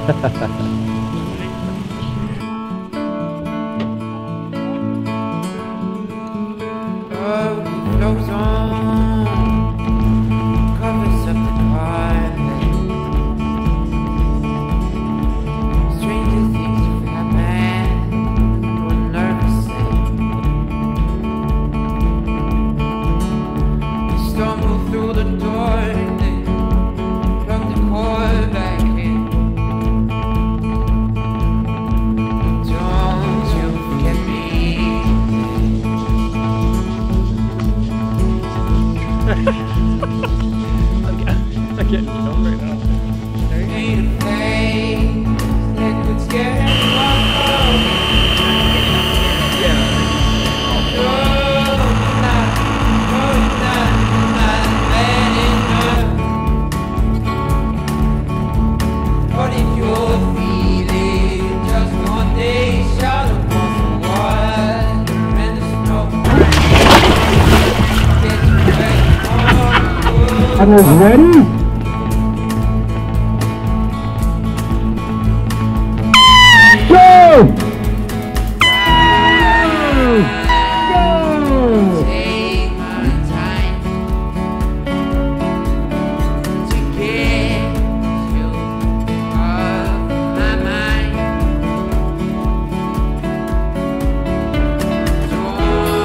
Flows on, covers up the carpet. Stranger things have happened. We're nervous and we stumble through the door and they plug the cord back in. Don't you forget me. I'm getting filmed right now. Need a place that could scare anyone off. No, not bad enough. But if you're feeling just one day shot across the water and the snow, get you back on the wood. Are you ready? Go! Take my time to get you off my mind. Don't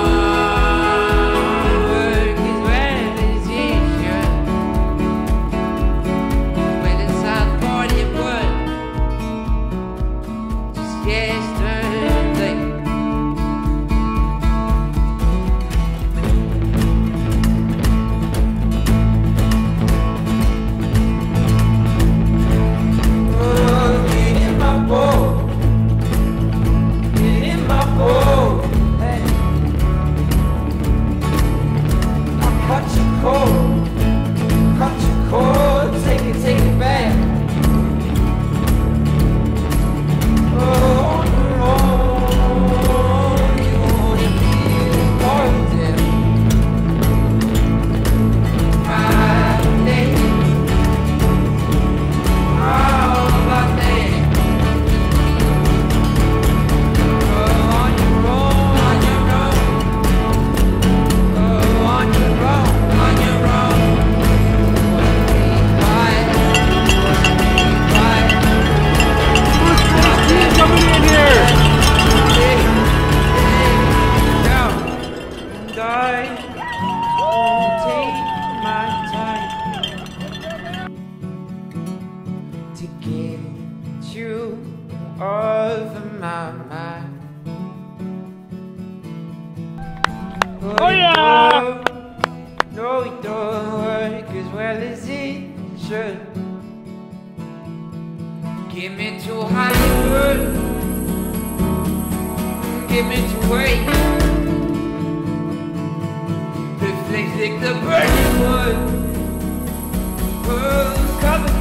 work as well as it should. Well, it's South Hollywood, just yesterday. Oh, get in my boat, get in my boat. Hey, I'll cut your coat, take it back. Oh, on the road, you wanna be more than my day. All my day. Oh, on your own, on your own. Oh, on your own, on your own. Quiet, quiet. Coming in here! Take my time to get you off of my mind. Oh, yeah! No, it don't work as well as it should. Get me to Hollywood, get me to wait. The flames like the burning wood. Oh, cover